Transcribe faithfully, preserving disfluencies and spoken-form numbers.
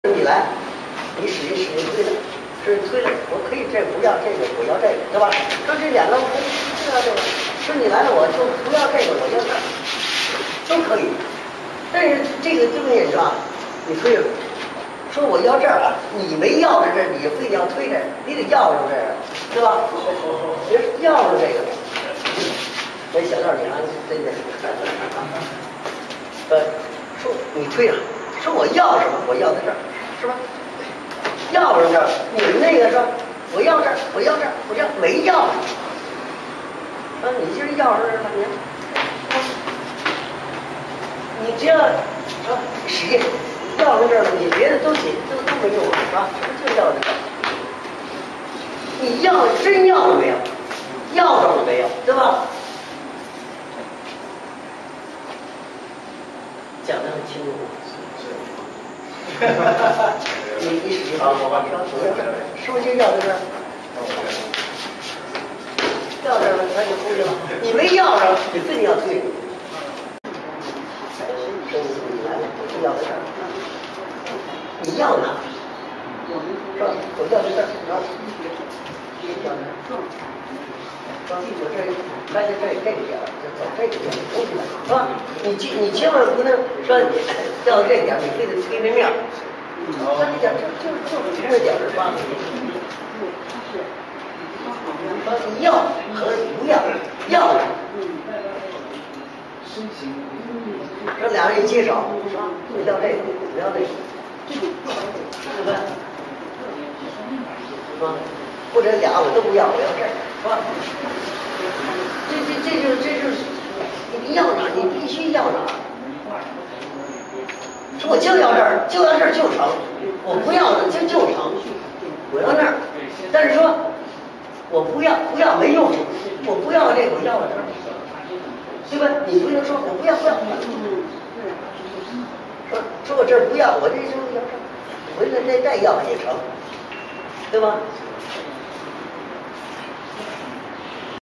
你来，你使劲使劲推了，是推了，我可以这不要这个，我要这个，对吧？说这两个我可以不要这个，说你来了我就不要这个，我要这个，都可以。但是这个对不对是吧？你推了，说我要这儿啊，你没要着这，你非得要推这，你得要着这个，对吧？别要着这个。那小道你还真的，呃，说你推了，说我要什么？我要在这儿。是吧？要着这儿，你们那个说我要这儿，我要这儿，我要没要。啊，你今儿要这儿了，你，你只要啊使劲要着这儿了，你别的都行，都都没用，是吧？就要这儿。你要真要了没有？要着了没有？对吧？讲得很清楚。你你使劲好，我把你说是不是就要在这儿？要这儿了，他就出去了。你没要着，你非得要推。你来了，就要在这儿。你要哪？是吧？我要在这儿，然后要这儿。说我这来这这这个点儿，就走这个点儿出去了，是吧？你你千万不能说要到这点儿，你非得推这面儿。他这点就就就这点儿是吧？说你要和不要，要了，说俩人一接手，是吧？我要这个，我要那个，对不对？是吧？或者俩我都不要，我要这个，是吧？这这这就是这就是你要哪，你必须要哪。说我就要这儿，就要这儿就成，我不要了就就成，我要那儿。但是说我不要不要没用，我不要这个，我要了这儿，对吧？你不能说我不要不要，说说我这儿不要，我这时候要这儿，我这再再要也成，对吧？